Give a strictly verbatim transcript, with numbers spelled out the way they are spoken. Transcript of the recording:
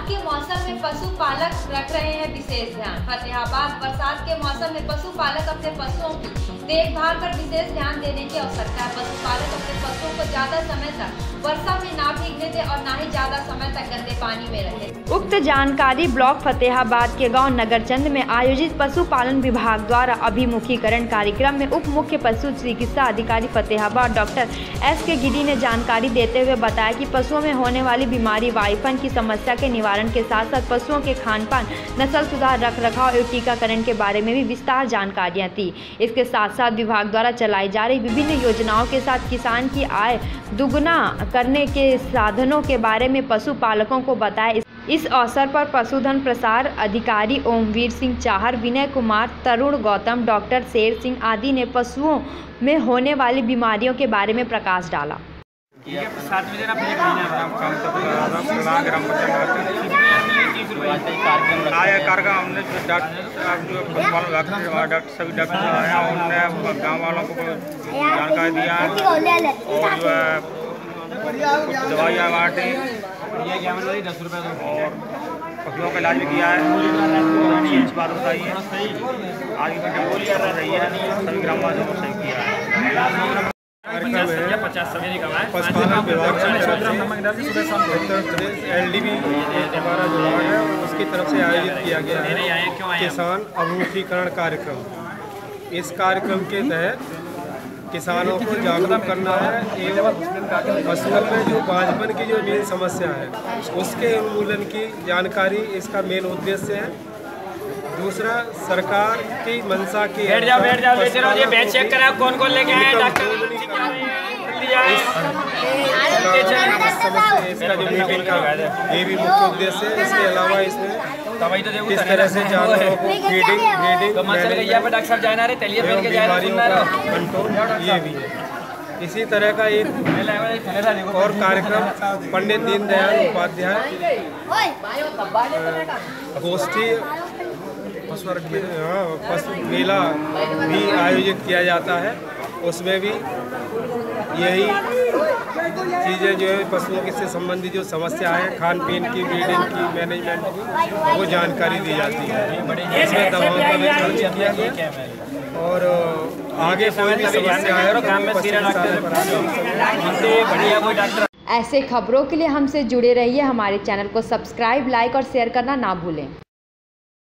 बरसात के मौसम में पशुपालक रख रहे हैं विशेष ध्यान। फतेहाबाद बरसात के मौसम में पशुपालक अपने पशुओं की देखभाल पर विशेष ध्यान देने की आवश्यकता है। पशुपालक अपने पशुओं को ज्यादा समय तक वर्षा में ना भीगने दे और ना ही ज्यादा समय तक गंदे पानी में रहे। उक्त जानकारी ब्लॉक फतेहाबाद के गांव नगरचंद में आयोजित पशुपालन विभाग द्वारा अभिमुखीकरण कार्यक्रम में उप मुख्य पशु चिकित्सा अधिकारी फतेहाबाद डॉक्टर एस के गिरी ने जानकारी देते हुए बताया कि पशुओं में होने वाली बीमारी वाइफन की समस्या के निवारण के साथ साथ पशुओं के खान पान, नस्ल सुधार, रख रखाव एवं टीकाकरण के बारे में भी विस्तार जानकारियाँ थी। इसके साथ साथ विभाग द्वारा चलाई जा रही विभिन्न योजनाओं के साथ किसान की आय दुगुना करने के साधनों के बारे में पशुपालकों को बताया। इस अवसर पर पशुधन प्रसार अधिकारी ओमवीर सिंह चाहर, विनय कुमार, तरुण गौतम, डॉक्टर शेर सिंह आदि ने पशुओं में होने वाली बीमारियों के बारे में प्रकाश डाला। आया कार्यक्रम हमने डॉक्टर सभी डॉक्टर आया, उन्होंने गाँव वालों को जानकारी दिया और जो है कुछ दवाइयाँ बांटी दस रुपये और पशुओं का इलाज भी किया है। अच्छी बात बताई है, आज की बोली कर रही है, सभी ग्रामवासियों को सही किया है। पशुपालन विभाग एल डी बी हमारा विभाग है, उसकी तरफ से आयोजित किया गया है किसान अभिमुखीकरण कार्यक्रम। इस कार्यक्रम के तहत किसानों को जागरूक करना है एवं पशुओं में जो बांझपन की जो मेन समस्या है उसके उन्मूलन की जानकारी इसका मेन उद्देश्य है। दूसरा, सरकार की मंशा की बैठ जाओ बैठ जाओ बैठ जाओ ये बेंच चेक करा कौन कौन लेके आए डॉक्टर। इसका जो मीटिंग का ये भी मुख्य उद्देश्य है। इसके अलावा इसमें किस तरह से जानवरों को फीडिंग ब्रीडिंग बीमारियों का कंट्रोल ये भी है। इसी तरह का एक और कार्यक्रम पंडित दीनदयाल उपाध्याय गोष्ठी पशु मेला भी आयोजित किया जाता है। उसमें भी यही चीज़ें जो है पशुओं से संबंधित जो समस्या है, खान पीन की, ब्रीडिंग की, मैनेजमेंट की, वो जानकारी दी जाती है। इसमें दवाओं का भी खर्च किया गया और आगे कोई भी समस्या है तो ऐसे खबरों के लिए हमसे जुड़े रहिए। हमारे चैनल को सब्सक्राइब, लाइक और शेयर करना ना भूलें।